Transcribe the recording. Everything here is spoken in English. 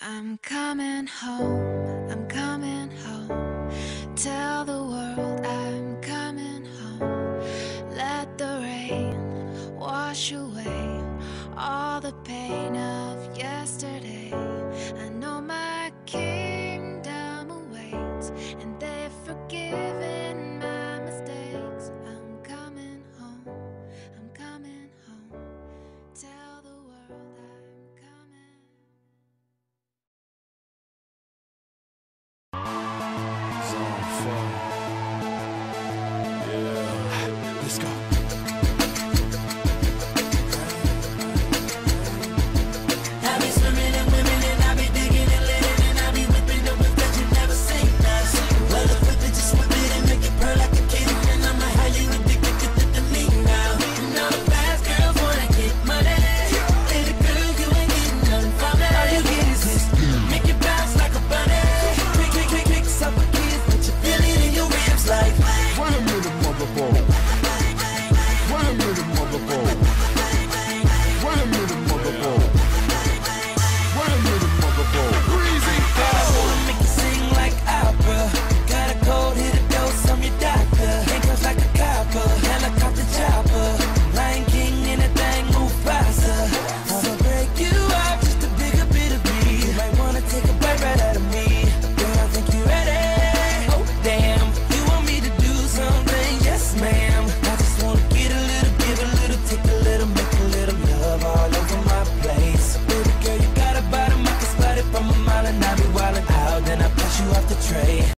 I'm coming home, I'm coming home. Tell the world I'm coming home. Let the rain wash away all the pain